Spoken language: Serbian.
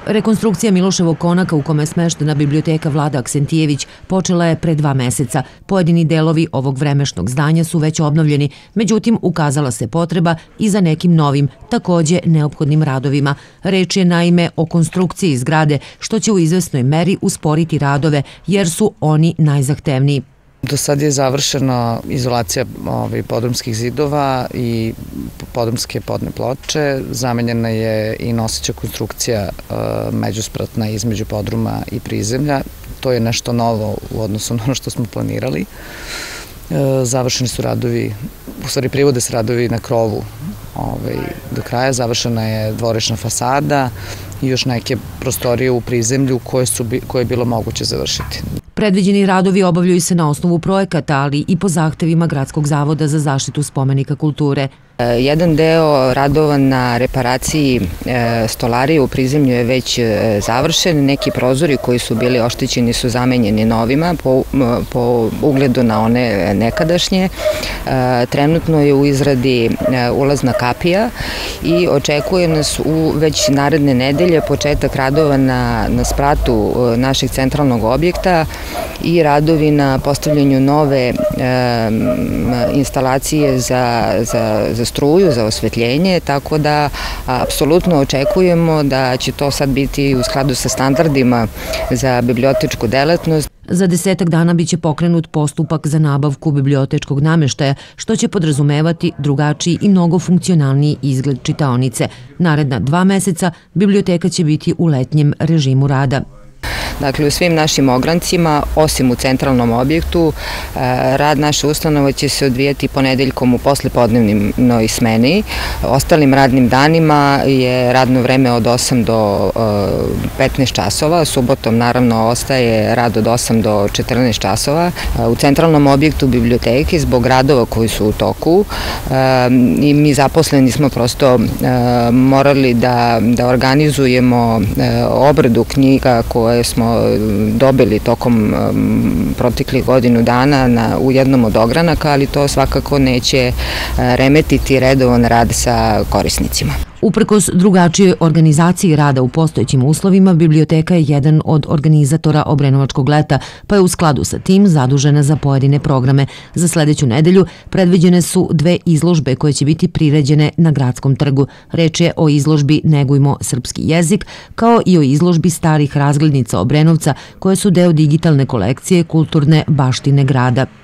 Rekonstrukcija Miloševog konaka u kome je smeštena biblioteka Vlada Aksentijević počela je pre 2 meseca. Pojedini delovi ovog vremešnog zdanja su već obnovljeni, međutim ukazala se potreba i za nekim novim, takođe neophodnim radovima. Reč je naime o konstrukciji zgrade, što će u izvesnoj meri usporiti radove jer su oni najzahtevniji. Do sad je završena izolacija podrumskih zidova i podrumske podne ploče. Zamenjena je i noseća konstrukcija međuspratna između podruma i prizemlja. To je nešto novo u odnosu na ono što smo planirali. Završeni su radovi, u stvari privode se radovi na krovu do kraja. Završena je dvorišna fasada i još neke prostorije u prizemlju koje je bilo moguće završiti. Predviđeni radovi obavljaju se na osnovu projekata, ali i po zahtevima Gradskog zavoda za zaštitu spomenika kulture. Jedan deo radova na reparaciji stolarije u prizemlju je već završen. Neki prozori koji su bili oštećeni su zamenjeni novima po ugledu na one nekadašnje. Trenutno je u izradi ulazna kapija i očekuje nas u već naredne nedelje početak radova na spratu našeg centralnog objekta i radovi na postavljanju nove instalacije za struju, za osvetljenje, tako da apsolutno očekujemo da će to sad biti u skladu sa standardima za bibliotečku delatnost. Za 10 dana biće pokrenut postupak za nabavku bibliotečkog nameštaja, što će podrazumevati drugačiji i mnogo funkcionalniji izgled čitaonice. Naredna 2 meseca biblioteka će biti u letnjem režimu rada. Dakle, u svim našim ograncima, osim u centralnom objektu, rad naše ustanove će se odvijati ponedeljkom u poslepodnevnoj smeni. Ostalim radnim danima je radno vreme od 8 do 15 časova. Subotom, naravno, ostaje rad od 8 do 14 časova. U centralnom objektu biblioteke, zbog radova koji su u toku, i mi zaposleni smo prosto morali da organizujemo obradu knjiga koje smo dobili tokom proteklih godinu dana u jednom od ogranaka, ali to svakako neće remetiti redovan rad sa korisnicima. Uprkos drugačijoj organizaciji rada u postojećim uslovima, biblioteka je jedan od organizatora Obrenovačkog leta, pa je u skladu sa tim zadužena za pojedine programe. Za sledeću nedelju predviđene su 2 izložbe koje će biti priređene na Gradskom trgu. Reč je o izložbi Negujmo srpski jezik, kao i o izložbi starih razglednica Obrenovca, koje su deo digitalne kolekcije kulturne baštine grada.